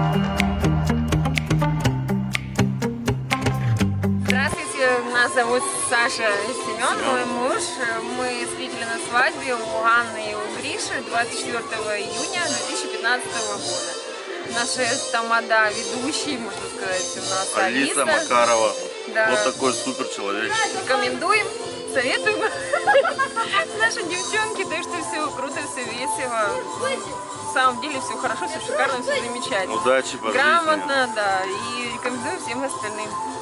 Нас зовут Саша Семен, мой муж. Мы встретили на свадьбе у Анны и у Гриши 24 июня 2015 года. Наши тамада ведущие, можно сказать, у нас Алиса Макарова. Да. Вот такой супер человек. Рекомендуем, советуем. Наши девчонки, так что все круто, все весело. На самом деле все хорошо, все шикарно, все замечательно. Удачи по жизни. Грамотно, да. И рекомендуем всем остальным.